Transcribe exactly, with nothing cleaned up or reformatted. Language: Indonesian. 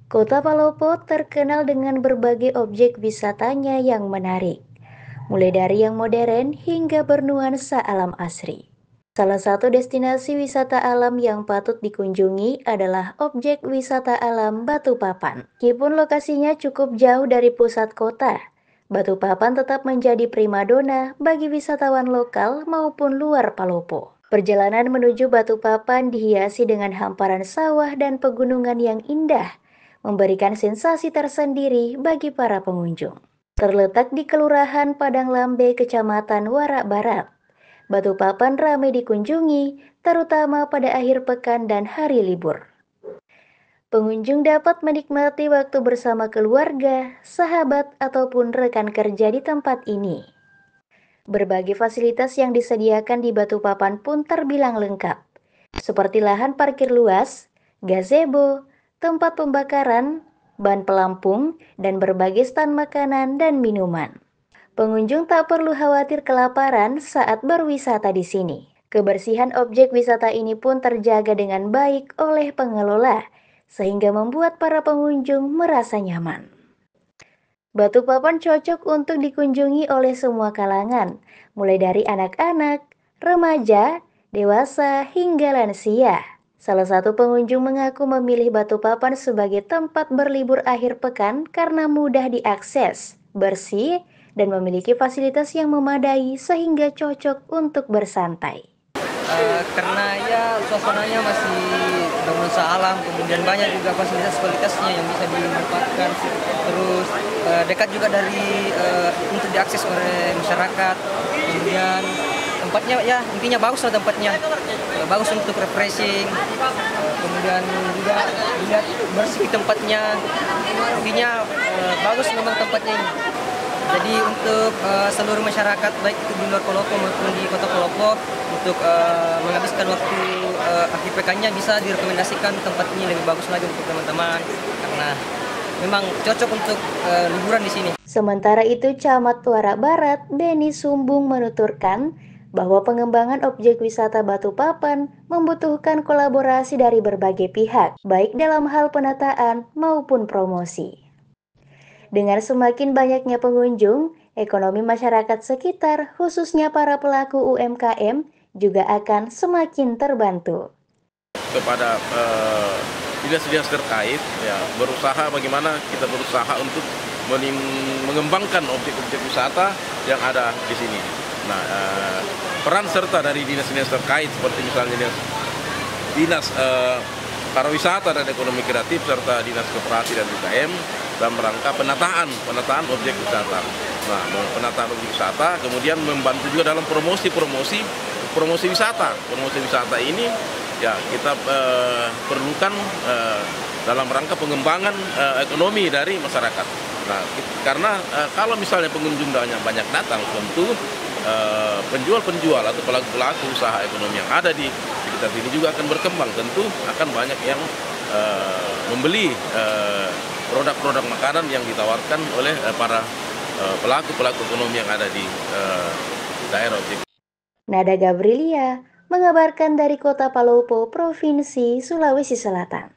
Kota Palopo terkenal dengan berbagai objek wisatanya yang menarik, mulai dari yang modern hingga bernuansa alam asri. Salah satu destinasi wisata alam yang patut dikunjungi adalah objek wisata alam Batu Papan. Meskipun lokasinya cukup jauh dari pusat kota, Batu Papan tetap menjadi primadona bagi wisatawan lokal maupun luar Palopo. Perjalanan menuju Batu Papan dihiasi dengan hamparan sawah dan pegunungan yang indah, memberikan sensasi tersendiri bagi para pengunjung. Terletak di Kelurahan Padang Lambe, Kecamatan Warak Barat, Batu Papan ramai dikunjungi, terutama pada akhir pekan dan hari libur. Pengunjung dapat menikmati waktu bersama keluarga, sahabat, ataupun rekan kerja di tempat ini. Berbagai fasilitas yang disediakan di Batu Papan pun terbilang lengkap, seperti lahan parkir luas, gazebo, tempat pembakaran, ban pelampung, dan berbagai stand makanan dan minuman. Pengunjung tak perlu khawatir kelaparan saat berwisata di sini. Kebersihan objek wisata ini pun terjaga dengan baik oleh pengelola, sehingga membuat para pengunjung merasa nyaman. Batu Papan cocok untuk dikunjungi oleh semua kalangan, mulai dari anak-anak, remaja, dewasa, hingga lansia. Salah satu pengunjung mengaku memilih Batu Papan sebagai tempat berlibur akhir pekan karena mudah diakses, bersih, dan memiliki fasilitas yang memadai sehingga cocok untuk bersantai. Eh, karena ya suasananya masih bernuansa alam, kemudian banyak juga fasilitas-fasilitasnya yang bisa dimanfaatkan, terus eh, dekat juga dari eh, untuk diakses oleh masyarakat, kemudian tempatnya ya intinya bagus lah tempatnya. Eh, bagus untuk refreshing, eh, kemudian juga dilihat bersih tempatnya, intinya eh, bagus memang tempatnya ini. Jadi untuk uh, seluruh masyarakat baik itu di luar Palopo maupun di kota Palopo untuk uh, menghabiskan waktu uh, akhir pekannya bisa direkomendasikan tempat ini lebih bagus lagi untuk teman-teman karena memang cocok untuk uh, liburan di sini. Sementara itu, Camat Warak Barat, Beni Sumbung menuturkan bahwa pengembangan objek wisata Batu Papan membutuhkan kolaborasi dari berbagai pihak, baik dalam hal penataan maupun promosi. Dengan semakin banyaknya pengunjung, ekonomi masyarakat sekitar, khususnya para pelaku U M K M, juga akan semakin terbantu. Kepada eh, dinas-dinas terkait, ya berusaha bagaimana kita berusaha untuk mengembangkan objek-objek wisata yang ada di sini. Nah, eh, peran serta dari dinas-dinas terkait seperti misalnya dinas, dinas eh, pariwisata dan ekonomi kreatif serta dinas koperasi dan U K M dalam rangka penataan penataan objek wisata. Nah, penataan objek wisata kemudian membantu juga dalam promosi-promosi promosi wisata. Promosi wisata ini ya kita eh, perlukan eh, dalam rangka pengembangan eh, ekonomi dari masyarakat. Nah, karena eh, kalau misalnya pengunjung banyak banyak datang, tentu eh, penjual-penjual atau pelaku-pelaku usaha ekonomi yang ada di sekitar sini juga akan berkembang. Tentu akan banyak yang eh, membeli eh, produk-produk makanan yang ditawarkan oleh eh, para pelaku-pelaku eh, ekonomi yang ada di eh, daerah objek. Nada Gabrilia mengabarkan dari Kota Palopo, Provinsi Sulawesi Selatan.